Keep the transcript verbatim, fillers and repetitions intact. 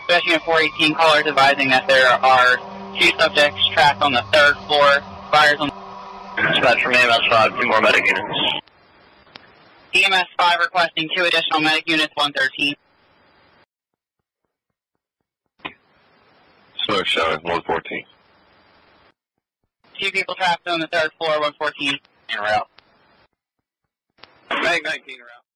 Special Unit four eighteen, callers advising that there are two subjects trapped on the third floor. Fires on. Dispatch from E M S five, two more medic units. E M S five requesting two additional medic units, one thirteen. Smoke showing, one fourteen. Two people trapped on the third floor, one fourteen. En route. Medic nineteen route.